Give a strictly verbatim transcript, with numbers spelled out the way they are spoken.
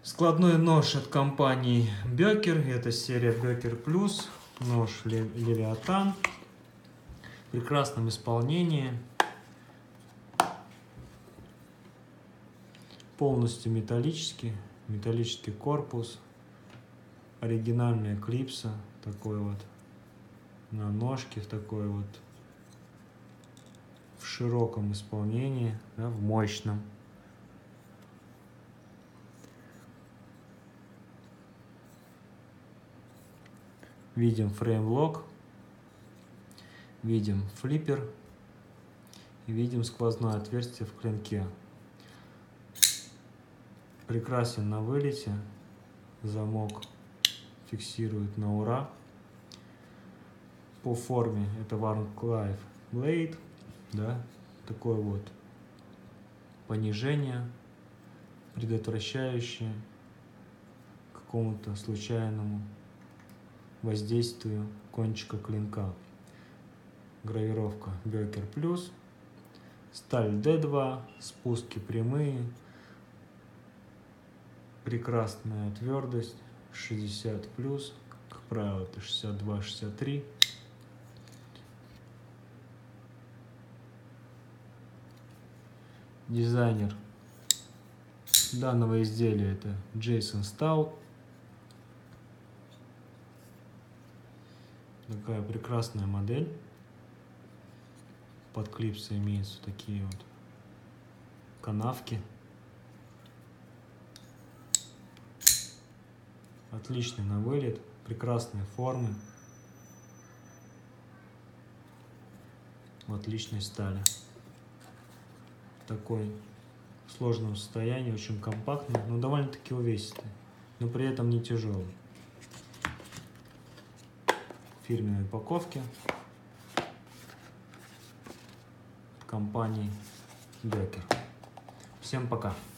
Складной нож от компании Беккер. Это серия Беккер Плюс. Нож Левиатан. В прекрасном исполнении. Полностью металлический. Металлический корпус. Оригинальная клипса. Такой вот. На ножке. В такой вот. В широком исполнении. Да, в мощном. Видим фрейм-лок, видим флиппер и видим сквозное отверстие в клинке. Прекрасен на вылете, замок фиксирует на ура. По форме это Wharncliffe Blade, да, такое вот понижение, предотвращающее какому-то случайному воздействию кончика клинка. Гравировка Беккер Плюс. Сталь дэ два. Спуски прямые. Прекрасная твердость. шестьдесят плюс. Как правило, это шестьдесят два — шестьдесят три. Дизайнер данного изделия это Джейсон Стаут. Такая прекрасная модель. Под клипсы имеются такие вот канавки. Отличный на вылет. Прекрасные формы. В отличной стали. Такой в сложном состоянии, очень компактный, но довольно-таки увесистый. Но при этом не тяжелый. Фирменной упаковке компании Беккер. Всем пока!